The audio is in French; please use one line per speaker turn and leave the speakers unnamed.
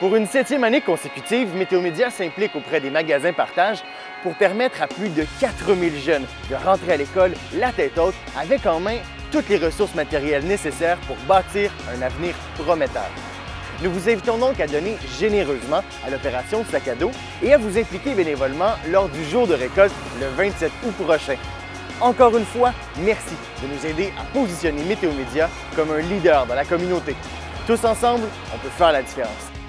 Pour une 7e année consécutive, Météo Média s'implique auprès des magasins partage pour permettre à plus de 4000 jeunes de rentrer à l'école la tête haute avec en main toutes les ressources matérielles nécessaires pour bâtir un avenir prometteur. Nous vous invitons donc à donner généreusement à l'opération Sac à dos et à vous impliquer bénévolement lors du jour de récolte le 27 août prochain. Encore une fois, merci de nous aider à positionner Météo Média comme un leader dans la communauté. Tous ensemble, on peut faire la différence.